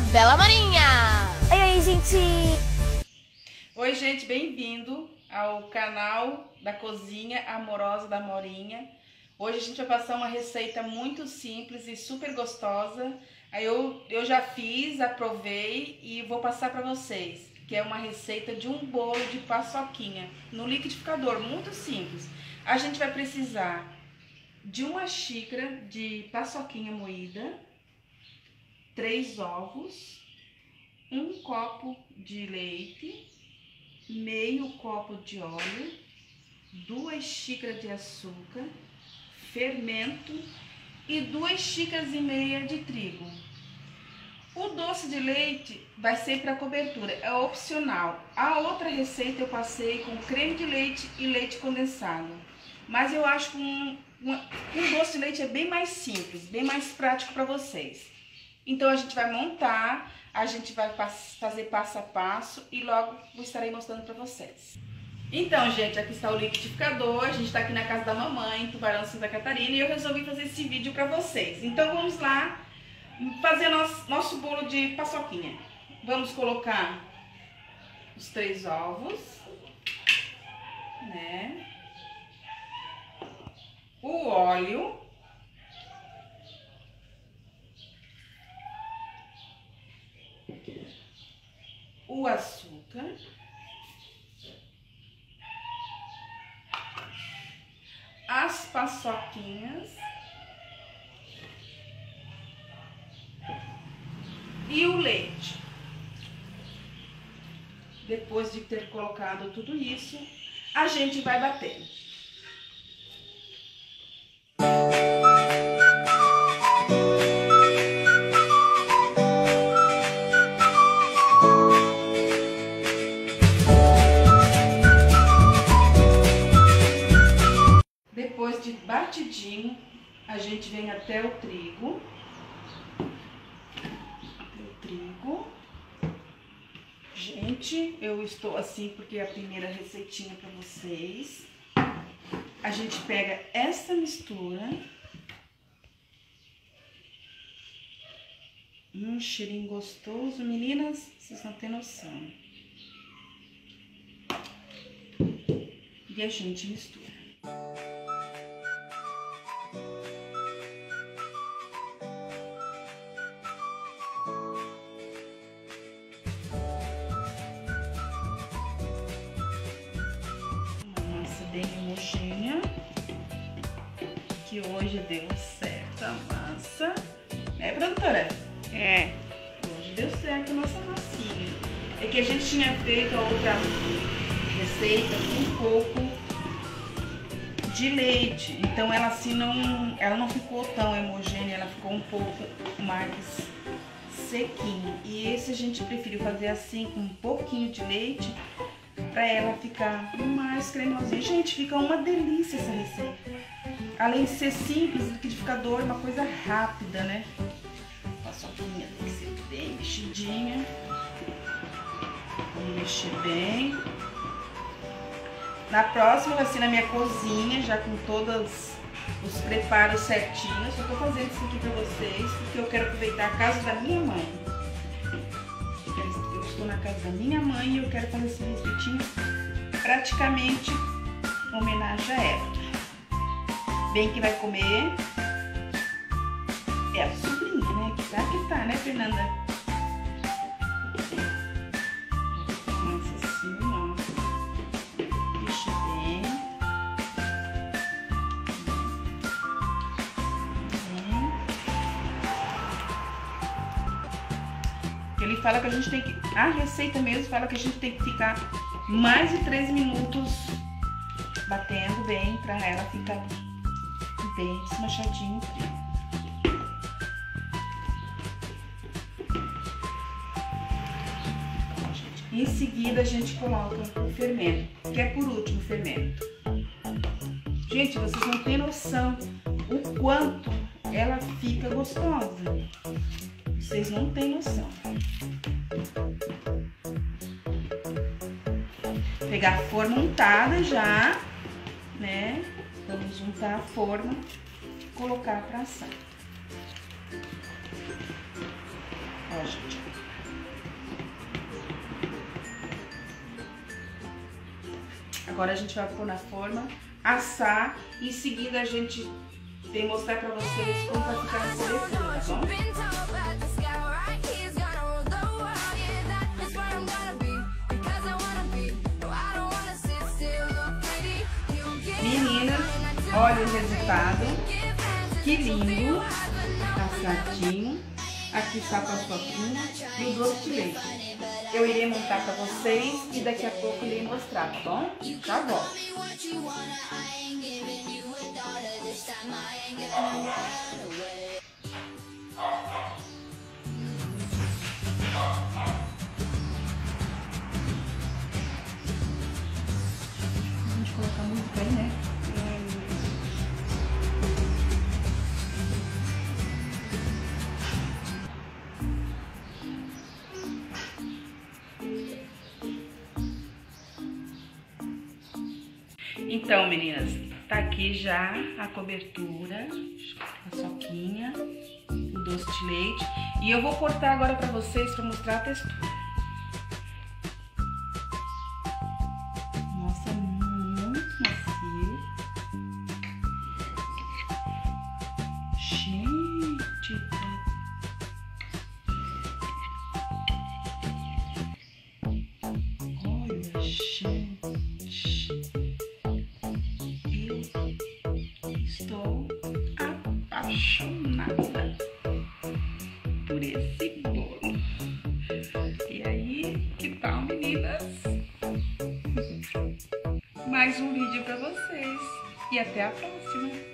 Bela Marinha! Oi, gente! Oi, gente, bem-vindo ao canal da Cozinha Amorosa da Morinha. Hoje a gente vai passar uma receita muito simples e super gostosa. Aí eu já fiz, aprovei e vou passar para vocês, que é uma receita de um bolo de paçoquinha no liquidificador, muito simples. A gente vai precisar de uma xícara de paçoquinha moída, 3 ovos, 1 copo de leite, meio copo de óleo, 2 xícaras de açúcar, fermento e 2 xícaras e meia de trigo. O doce de leite vai ser para cobertura, é opcional. A outra receita eu passei com creme de leite e leite condensado, mas eu acho que um doce de leite é bem mais simples, bem mais prático para vocês. Então a gente vai montar, a gente vai fazer passo a passo e logo eu estarei mostrando para vocês. Então, gente, aqui está o liquidificador, a gente está aqui na casa da mamãe, em Tubarão, Santa Catarina, e eu resolvi fazer esse vídeo para vocês. Então vamos lá fazer nosso bolo de paçoquinha. Vamos colocar os 3 ovos, né? O óleo, o açúcar, as paçoquinhas e o leite. Depois de ter colocado tudo isso, a gente vai bater. Depois de batidinho, a gente vem até o trigo. Gente, eu estou assim porque é a primeira receitinha para vocês. A gente pega essa mistura. Cheirinho gostoso. Meninas, vocês não têm noção. E a gente mistura. Bem homogênea, que hoje deu certo a massa, né, produtora? É. Hoje deu certo a nossa massinha. É que a gente tinha feito a outra receita com um pouco de leite, então ela assim ela não ficou tão homogênea, ela ficou um pouco mais sequinha. E esse a gente preferiu fazer assim com um pouquinho de leite, para ela ficar mais cremosinha. Gente, fica uma delícia essa receita. Além de ser simples, o liquidificador é uma coisa rápida, né? A paçoquinha tem que ser bem mexidinha. Vamos mexer bem. Na próxima vai ser na minha cozinha, já com todos os preparos certinhos. Eu tô fazendo isso aqui para vocês, porque eu quero aproveitar a casa da minha mãe. Estou na casa da minha mãe e eu quero fazer esse receitinho praticamente em homenagem a ela. Bem que vai comer é a sobrinha, né? Que tá, né, Fernanda? Começa assim, ó. Deixa bem. Ele fala que a gente tem que... A receita mesmo fala que a gente tem que ficar mais de 3 minutos batendo bem pra ela ficar bem desmanchadinho o trigo. Em seguida a gente coloca o fermento, que é por último o fermento. Gente, vocês não têm noção o quanto ela fica gostosa. Vocês não têm noção. Pegar a forma untada já, né? Vamos juntar a forma e colocar para assar. Ó. só, gente. Agora a gente vai pôr na forma, assar e em seguida a gente vem mostrar pra vocês como vai ficar a cobertura, tá bom? Meninas, olha o resultado, que lindo, assadinho. Aqui está a paçoquinha e o doce de leite. Eu irei montar para vocês e daqui a pouco eu irei mostrar, tá bom? Já volto. A gente colocar muito bem, né? Então, meninas, tá aqui já a cobertura, a paçoquinha, o doce de leite. E eu vou cortar agora pra vocês, pra mostrar a textura. Nossa, muito macio. Gente, olha, gente. Estou apaixonada por esse bolo. E aí, que tal, meninas? Mais um vídeo pra vocês. E até a próxima.